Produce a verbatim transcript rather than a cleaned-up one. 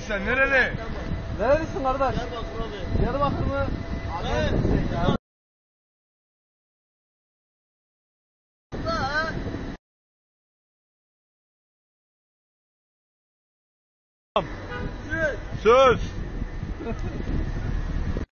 sen? Nereli? Nerelisin kardeş? Diyarbakır abi. Diyarbakır mı? Abi. Söz.